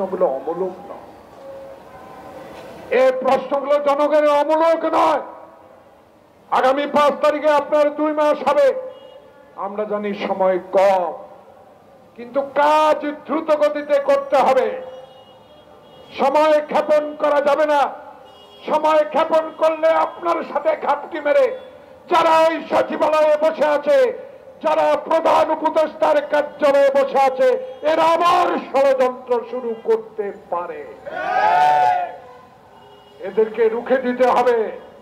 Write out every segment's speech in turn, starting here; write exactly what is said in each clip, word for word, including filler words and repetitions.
প্রশ্নগুলো অমূলক নয়, এই প্রশ্নগুলো জনগণের অমূলক নয়। আগামী পাঁচ তারিখে আপনার দুই মাস হবে, আমরা জানি সময় কম, কিন্তু কাজ দ্রুত গতিতে করতে হবে। সময় ক্ষেপণ করা যাবে না। সময় ক্ষেপণ করলে আপনার সাথে ঘাপটি মেরে যারা এই সচিবালয়ে বসে আছে, যারা প্রধান উপদেষ্টার কার্যালয়ে বসে আছে, এরা আবার ষড়যন্ত্র শুরু করতে পারে। এদেরকে রুখে দিতে হবে।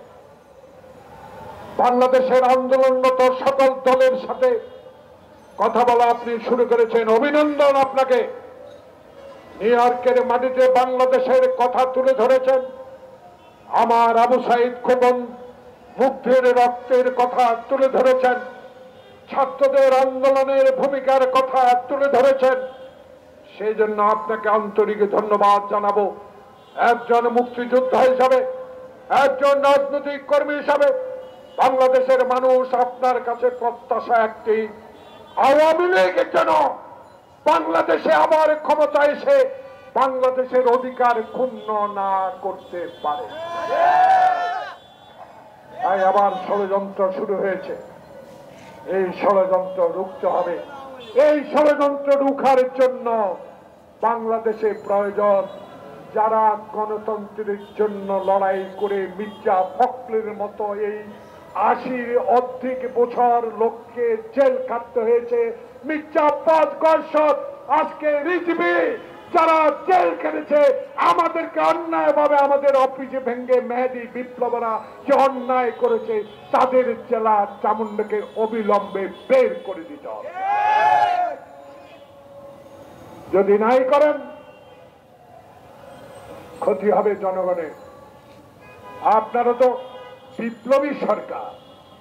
বাংলাদেশের আন্দোলনরত সকল দলের সাথে কথা বলা আপনি শুরু করেছেন, অভিনন্দন আপনাকে। নিউ ইয়র্কের মাটিতে বাংলাদেশের কথা তুলে ধরেছেন। আমার আবু সাইদ খোকন মুগ্ধের রক্তের কথা তুলে ধরেছেন, ছাত্রদের আন্দোলনের ভূমিকার কথা তুলে ধরেছেন। সেই জন্য আপনাকে আন্তরিক ধন্যবাদ জানাবো। একজন মুক্তিযোদ্ধা হিসাবে, একজন রাজনৈতিক কর্মী হিসাবে বাংলাদেশের মানুষ আপনার কাছে প্রত্যাশা একটি, আওয়ামী লীগ যেন বাংলাদেশে আবার ক্ষমতা এসে বাংলাদেশের অধিকার ক্ষুণ্ণ না করতে পারে। তাই আবার ষড়যন্ত্র শুরু হয়েছে, এই ষড়যন্ত্র রুখতে হবে। এই ষড়যন্ত্র রুখার জন্য বাংলাদেশে প্রয়োজন যারা গণতন্ত্রের জন্য লড়াই করে মির্জা ফখরুলের মতো এই আশির অধিক বছর লোককে জেল কাটতে হয়েছে, মির্জা আব্বাস গর্ষদ, আজকে রিজভী, যারা জেল কেটেছে, আমাদেরকে অন্যায় ভাবে আমাদের অফিসে ভেঙ্গে মেহেদী বিপ্লবরা যে অন্যায় করেছে, তাদের জেলা চামুন্ডাকে অবিলম্বে বের করে দিতে হবে। যদি নাই করেন ক্ষতি হবে জনগণের। আপনারা তো বিপ্লবী সরকার,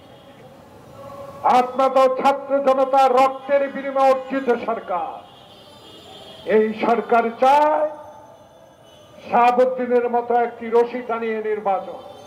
আপনারা তো ছাত্র জনতা রক্তের বিনিময়ে অর্জিত সরকার। এই সরকার চায় শাহাবুদ্দিনের মতো একটি রশি টানিয়ে নির্বাচন।